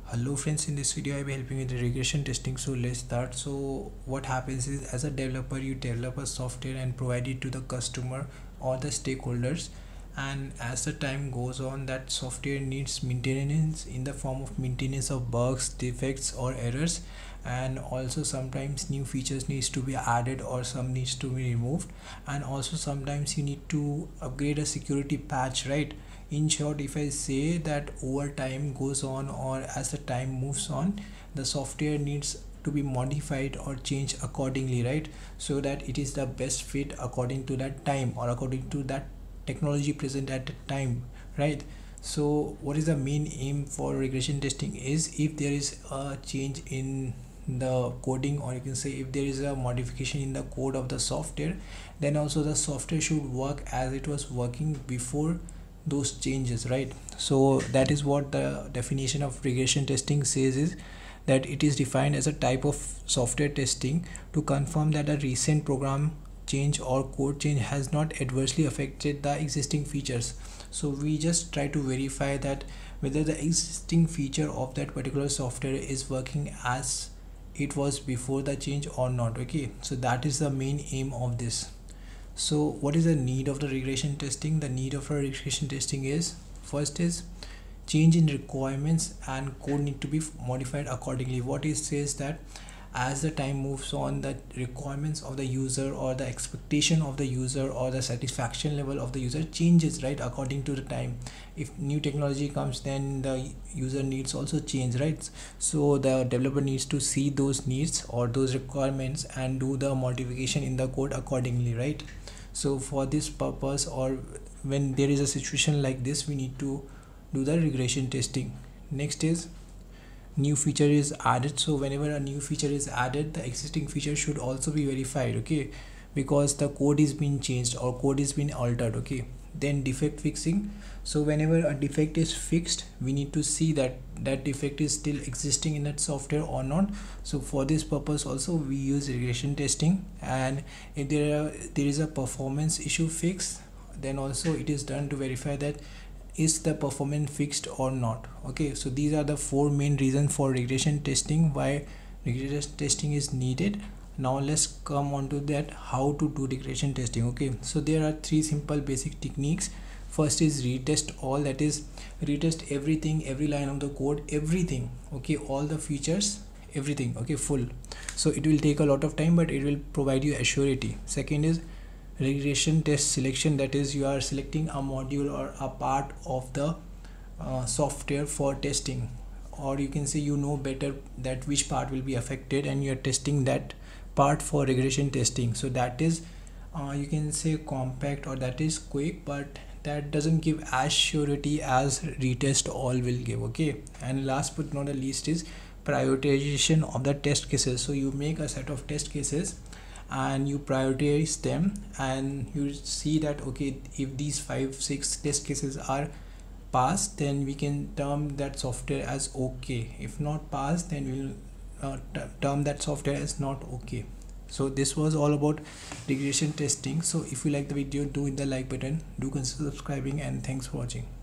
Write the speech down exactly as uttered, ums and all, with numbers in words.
Hello friends, in this video I will be helping with the regression testing. So let's start. So what happens is, as a developer you develop a software and provide it to the customer or the stakeholders, and as the time goes on that software needs maintenance in the form of maintenance of bugs, defects or errors, and also sometimes new features needs to be added or some needs to be removed, and also sometimes you need to upgrade a security patch, right? In short, if I say that over time goes on or as the time moves on, the software needs to be modified or changed accordingly, right? So that it is the best fit according to that time or according to that technology present at the time, right? So what is the main aim for regression testing is, if there is a change in the coding, or you can say if there is a modification in the code of the software, then also the software should work as it was working before those changes, right? So that is what the definition of regression testing says, is that it is defined as a type of software testing to confirm that a recent program change or code change has not adversely affected the existing features. So we just try to verify that whether the existing feature of that particular software is working as it was before the change or not. Okay, so that is the main aim of this. So what is the need of the regression testing? The need of a regression testing is, first is change in requirements and code need to be modified accordingly. What it says that as the time moves on, the requirements of the user or the expectation of the user or the satisfaction level of the user changes, right, according to the time. If new technology comes, then the user needs also change, right? So the developer needs to see those needs or those requirements and do the modification in the code accordingly, right? So for this purpose, or when there is a situation like this, we need to do the regression testing. Next is new feature is added. So whenever a new feature is added, the existing feature should also be verified, okay, because the code is being changed or code is being altered. Okay, then defect fixing. So whenever a defect is fixed, we need to see that that defect is still existing in that software or not. So for this purpose also we use regression testing. And if there are, there is a performance issue fix, then also it is done to verify that is the performance fixed or not. Okay, so these are the four main reasons for regression testing, why regression testing is needed. Now let's come on to that, how to do regression testing. Okay, so there are three simple basic techniques. First is retest all, that is retest everything, every line of the code, everything, okay, all the features, everything, okay, full. So it will take a lot of time, but it will provide you assurity. Second is regression test selection, that is you are selecting a module or a part of the uh, software for testing, or you can say you know better that which part will be affected and you are testing that part for regression testing. So that is uh, you can say compact, or that is quick, but that doesn't give as surety as retest all will give. Okay, and last but not the least is prioritization of the test cases. So you make a set of test cases and you prioritize them, and you see that okay, if these five six test cases are passed, then we can term that software as okay. If not passed, then we'll uh, term that software as not okay. So this was all about regression testing. So if you like the video, do hit the like button, do consider subscribing, and thanks for watching.